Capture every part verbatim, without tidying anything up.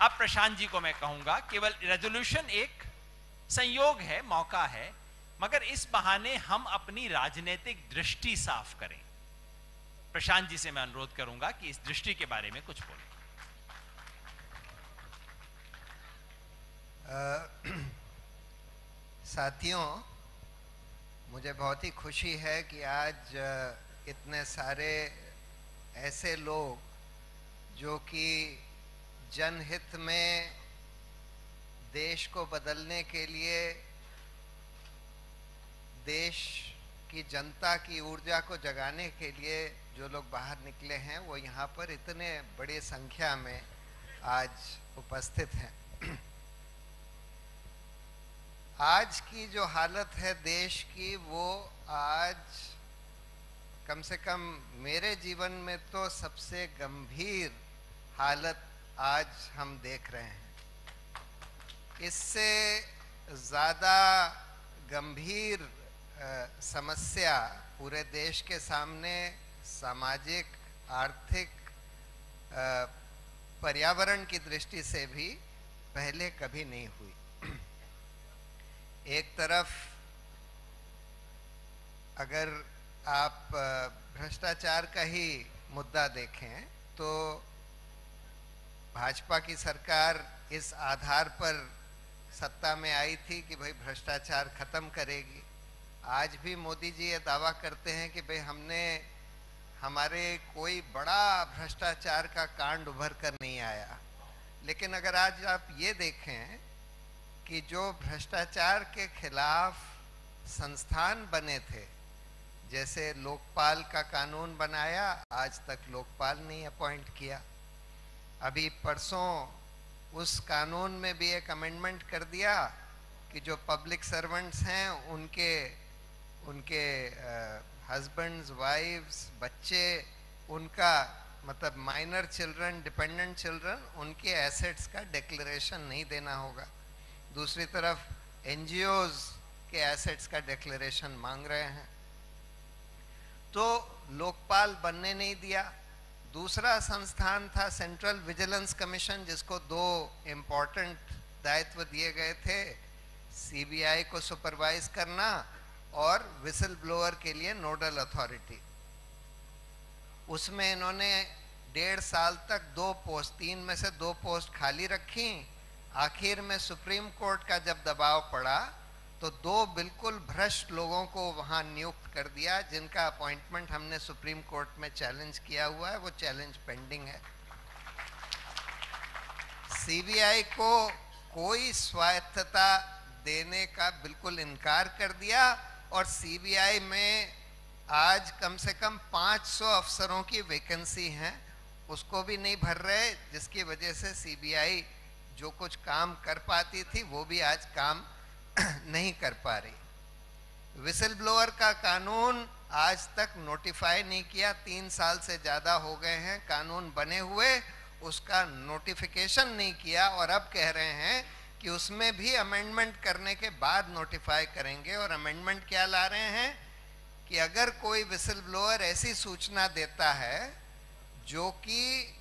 अब प्रशांत जी को मैं कहूंगा, केवल रेजोल्यूशन एक संयोग है, मौका है, मगर इस बहाने हम अपनी राजनीतिक दृष्टि साफ करें। प्रशांत जी से मैं अनुरोध करूंगा कि इस दृष्टि के बारे में कुछ बोलें। साथियों, मुझे बहुत ही खुशी है कि आज इतने सारे ऐसे लोग जो कि जनहित में देश को बदलने के लिए, देश की जनता की ऊर्जा को जगाने के लिए जो लोग बाहर निकले हैं, वो यहाँ पर इतने बड़ी संख्या में आज उपस्थित हैं। आज की जो हालत है देश की, वो आज कम से कम मेरे जीवन में तो सबसे गंभीर हालत आज हम देख रहे हैं। इससे ज़्यादा गंभीर समस्या पूरे देश के सामने सामाजिक, आर्थिक, पर्यावरण की दृष्टि से भी पहले कभी नहीं हुई। एक तरफ अगर आप भ्रष्टाचार का ही मुद्दा देखें तो भाजपा की सरकार इस आधार पर सत्ता में आई थी कि भाई भ्रष्टाचार खत्म करेगी। आज भी मोदी जी ये दावा करते हैं कि भाई हमने हमारे कोई बड़ा भ्रष्टाचार का कांड उभर कर नहीं आया। लेकिन अगर आज आप ये देखें कि जो भ्रष्टाचार के खिलाफ संस्थान बने थे, जैसे लोकपाल का कानून बनाया, आज तक लोकपाल नहीं अपॉइंट किया। अभी परसों उस कानून में भी एक अमेंडमेंट कर दिया कि जो पब्लिक सर्वेंट्स हैं उनके उनके हस्बैंड्स, वाइफ्स, बच्चे, उनका मतलब माइनर चिल्ड्रन, डिपेंडेंट चिल्ड्रन, उनके एसेट्स का डिक्लेरेशन नहीं देना होगा। दूसरी तरफ एनजीओज के एसेट्स का डिक्लेरेशन मांग रहे हैं। तो लोकपाल बनने नहीं दिया। दूसरा संस्थान था सेंट्रल विजिलेंस कमीशन, जिसको दो इम्पोर्टेंट दायित्व दिए गए थे, सीबीआई को सुपरवाइज करना और विसल ब्लोअर के लिए नोडल अथॉरिटी। उसमें इन्होंने डेढ़ साल तक दो पोस्ट, तीन में से दो पोस्ट खाली रखी। आखिर में सुप्रीम कोर्ट का जब दबाव पड़ा तो दो बिल्कुल भ्रष्ट लोगों को वहां नियुक्त कर दिया, जिनका अपॉइंटमेंट हमने सुप्रीम कोर्ट में चैलेंज किया हुआ है, वो चैलेंज पेंडिंग है। सीबीआई को कोई स्वायत्तता देने का बिल्कुल इनकार कर दिया और सीबीआई में आज कम से कम पाँच सौ अफसरों की वैकेंसी हैं, उसको भी नहीं भर रहे, जिसकी वजह से सीबीआई जो कुछ काम कर पाती थी वो भी आज काम नहीं कर पा रही। विसल ब्लोअर का कानून आज तक नोटिफाई नहीं किया, तीन साल से ज़्यादा हो गए हैं कानून बने हुए, उसका नोटिफिकेशन नहीं किया और अब कह रहे हैं कि उसमें भी अमेंडमेंट करने के बाद नोटिफाई करेंगे। और अमेंडमेंट क्या ला रहे हैं कि अगर कोई विसल ब्लोअर ऐसी सूचना देता है जो कि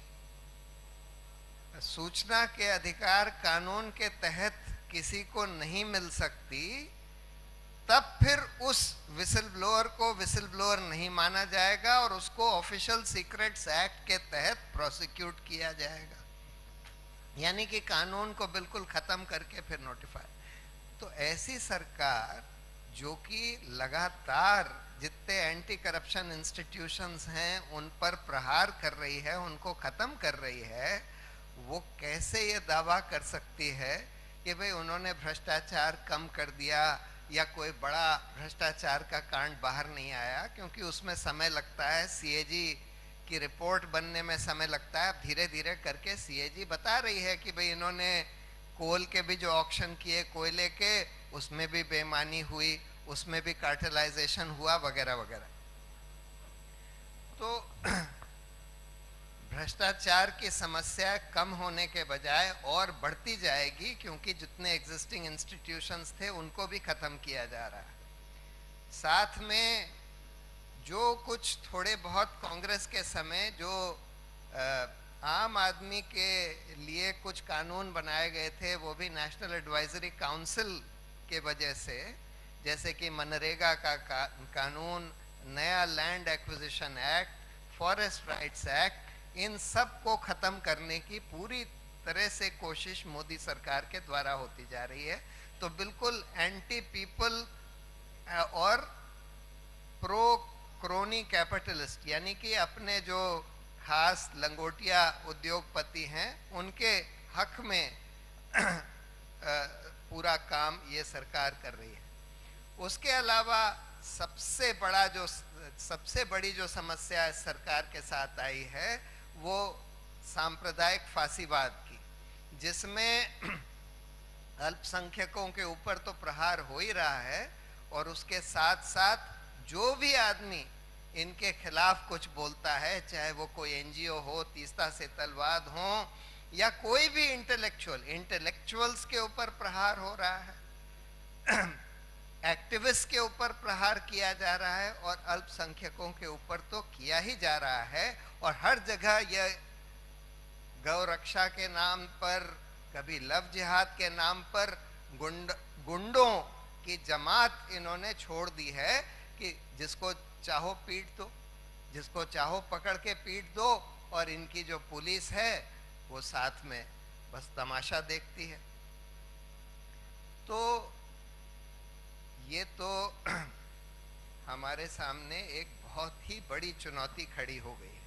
सूचना के अधिकार कानून के तहत किसी को नहीं मिल सकती, तब फिर उस विसल ब्लोअर को विसल ब्लोअर नहीं माना जाएगा और उसको ऑफिशियल सीक्रेट्स एक्ट के तहत प्रोसिक्यूट किया जाएगा। यानी कि कानून को बिल्कुल खत्म करके फिर नोटिफाई। तो ऐसी सरकार जो कि लगातार जितने एंटी करप्शन इंस्टीट्यूशंस हैं उन पर प्रहार कर रही है, उनको खत्म कर रही है, वो कैसे ये दावा कर सकती है कि भाई उन्होंने भ्रष्टाचार कम कर दिया या कोई बड़ा भ्रष्टाचार का कांड बाहर नहीं आया? क्योंकि उसमें समय लगता है, सीएजी की रिपोर्ट बनने में समय लगता है। धीरे धीरे करके सीएजी बता रही है कि भाई इन्होंने कोल के भी जो ऑक्शन किए कोयले के, उसमें भी बेईमानी हुई, उसमें भी कार्टेलाइजेशन हुआ वगैरह वगैरह। तो भ्रष्टाचार की समस्या कम होने के बजाय और बढ़ती जाएगी, क्योंकि जितने एग्जिस्टिंग इंस्टीट्यूशंस थे उनको भी खत्म किया जा रहा है। साथ में जो कुछ थोड़े बहुत कांग्रेस के समय जो आम आदमी के लिए कुछ कानून बनाए गए थे, वो भी नेशनल एडवाइजरी काउंसिल के वजह से, जैसे कि मनरेगा का, का कानून, नया land acquisition act, forest rights act, इन सब को खत्म करने की पूरी तरह से कोशिश मोदी सरकार के द्वारा होती जा रही है। तो बिल्कुल एंटी पीपल और प्रो क्रोनी कैपिटलिस्ट, यानी कि अपने जो खास लंगोटिया उद्योगपति हैं उनके हक में पूरा काम ये सरकार कर रही है। उसके अलावा सबसे बड़ा जो सबसे बड़ी जो समस्या इस सरकार के साथ आई है वो सांप्रदायिक फांसीवाद की, जिसमें अल्पसंख्यकों के ऊपर तो प्रहार हो ही रहा है और उसके साथ साथ जो भी आदमी इनके खिलाफ कुछ बोलता है, चाहे वो कोई एनजीओ हो, तीस्ता सेतलवाद हो या कोई भी इंटेलेक्चुअल, इंटेलेक्चुअल्स के ऊपर प्रहार हो रहा है, एक्टिविस्ट के ऊपर प्रहार किया जा रहा है और अल्पसंख्यकों के ऊपर तो किया ही जा रहा है। और हर जगह यह गौ रक्षा के नाम पर, कभी लव जिहाद के नाम पर गुंड गुंडों की जमात इन्होंने छोड़ दी है कि जिसको चाहो पीट दो, जिसको चाहो पकड़ के पीट दो, और इनकी जो पुलिस है वो साथ में बस तमाशा देखती है। तो ये तो हमारे सामने एक बहुत ही बड़ी चुनौती खड़ी हो गई है।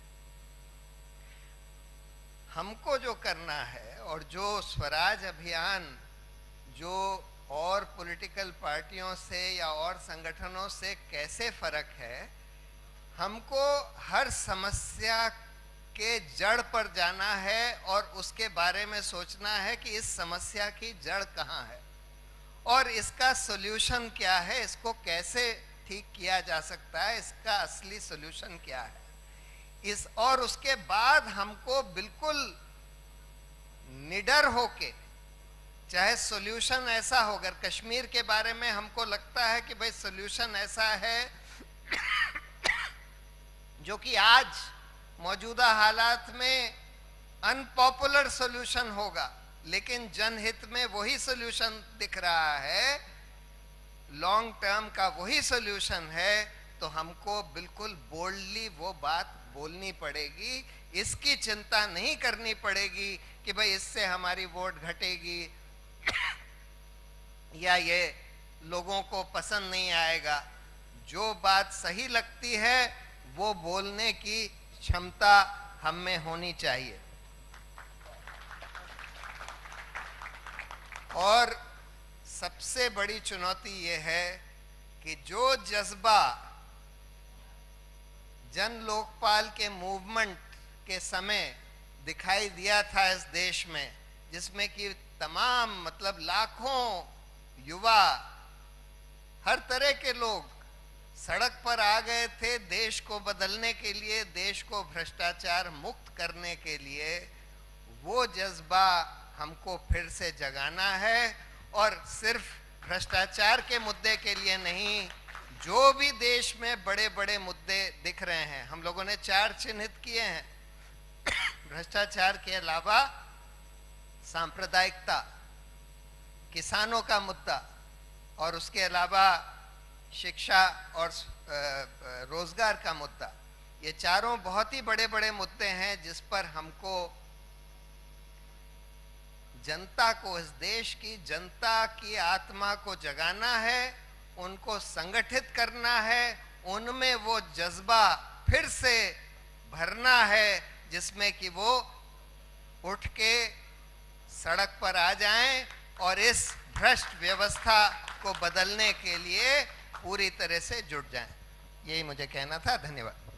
हमको जो करना है और जो स्वराज अभियान जो और पॉलिटिकल पार्टियों से या और संगठनों से कैसे फर्क है, हमको हर समस्या के जड़ पर जाना है और उसके बारे में सोचना है कि इस समस्या की जड़ कहाँ है और इसका सॉल्यूशन क्या है, इसको कैसे ठीक किया जा सकता है, इसका असली सॉल्यूशन क्या है। इस और उसके बाद हमको बिल्कुल निडर होके, चाहे सॉल्यूशन ऐसा हो, अगर कश्मीर के बारे में हमको लगता है कि भाई सॉल्यूशन ऐसा है जो कि आज मौजूदा हालात में अनपॉपुलर सॉल्यूशन होगा, लेकिन जनहित में वही सॉल्यूशन दिख रहा है, लॉन्ग टर्म का वही सॉल्यूशन है, तो हमको बिल्कुल बोल्डली वो बात बोलनी पड़ेगी। इसकी चिंता नहीं करनी पड़ेगी कि भाई इससे हमारी वोट घटेगी या ये लोगों को पसंद नहीं आएगा। जो बात सही लगती है वो बोलने की क्षमता हम में होनी चाहिए। और सबसे बड़ी चुनौती ये है कि जो जज्बा जन लोकपाल के मूवमेंट के समय दिखाई दिया था इस देश में, जिसमें कि तमाम मतलब लाखों युवा, हर तरह के लोग सड़क पर आ गए थे देश को बदलने के लिए, देश को भ्रष्टाचार मुक्त करने के लिए, वो जज्बा हमको फिर से जगाना है। और सिर्फ भ्रष्टाचार के मुद्दे के लिए नहीं, जो भी देश में बड़े बड़े मुद्दे दिख रहे हैं, हम लोगों ने चार चिन्हित किए हैं। भ्रष्टाचार के अलावा सांप्रदायिकता, किसानों का मुद्दा, और उसके अलावा शिक्षा और रोजगार का मुद्दा, ये चारों बहुत ही बड़े बड़े मुद्दे हैं जिस पर हमको जनता को, इस देश की जनता की आत्मा को जगाना है, उनको संगठित करना है, उनमें वो जज्बा फिर से भरना है जिसमें कि वो उठ के सड़क पर आ जाएं और इस भ्रष्ट व्यवस्था को बदलने के लिए पूरी तरह से जुट जाएं। यही मुझे कहना था। धन्यवाद।